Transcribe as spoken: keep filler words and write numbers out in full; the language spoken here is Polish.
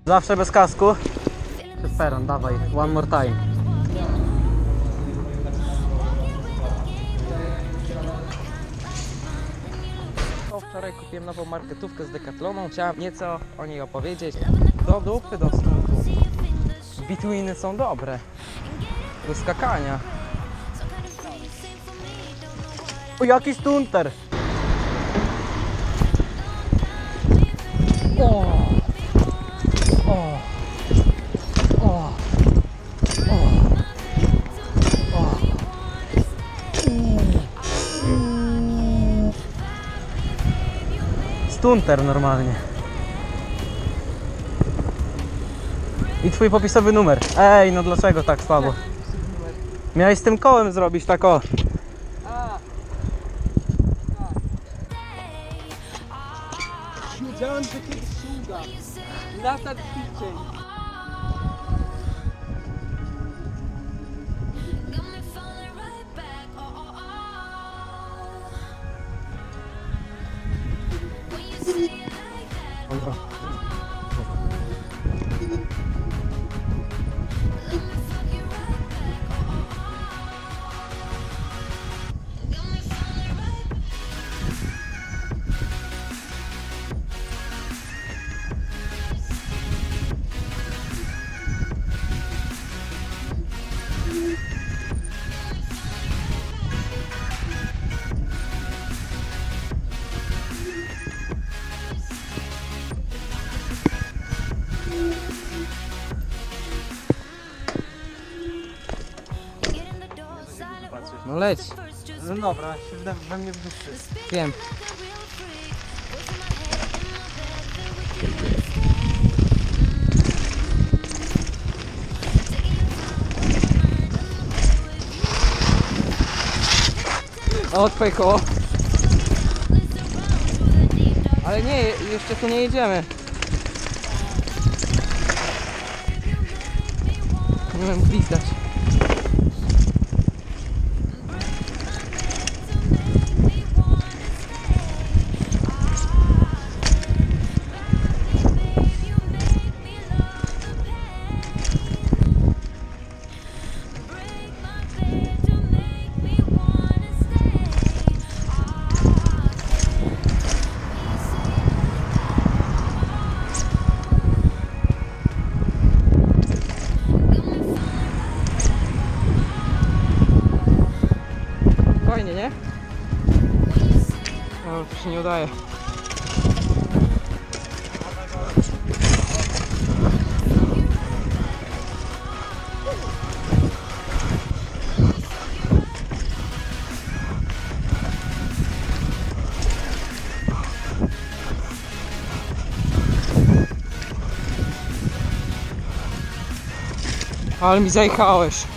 Zawsze bez kasku. Przez peron, dawaj, one more time. Wczoraj kupiłem nową marketówkę z Decathlonu. Chciałem nieco o niej opowiedzieć. Do dupy do stuntu. Bitwiny są dobre. Do skakania. O, jaki stunter! O! O! O! O! O! Stunter normalnie. I twój popisowy numer. Ej, no dlaczego tak słabo? Miałeś z tym kołem zrobić tak o. Wiedziałem, że kiedyś się uda. Lata szybciej. No leć. No dobra, się we, we mnie wdyszy. Wiem. O, twoje koło. Ale nie, jeszcze tu nie jedziemy. Nie wiem, gwizdać. Fajnie, nie? No, to się nie udaje. Ale mi zajechałeś.